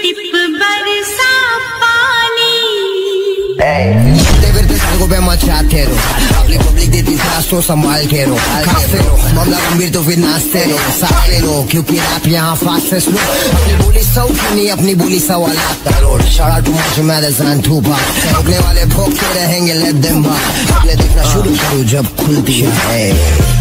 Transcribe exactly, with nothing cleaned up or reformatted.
Tip बरसा पानी। को पे मचाते रहो, पब्लिक पब्लिक देती त्रास तो संभाल के रहो, खाते रहो, मामला गंभीर तो फिर नाचते रहो, सारे रहो, क्योंकि आप यहाँ फास्टेस्ट लो। अपनी बोली सौ की नहीं, अपनी बोली सवा लाख करोड़। शारा टू मच मैदसन टू पाक, रोकने वाले भोगते रहेंगे लेट देम बाक। अपने देखना शुरू करो जब खुलती है।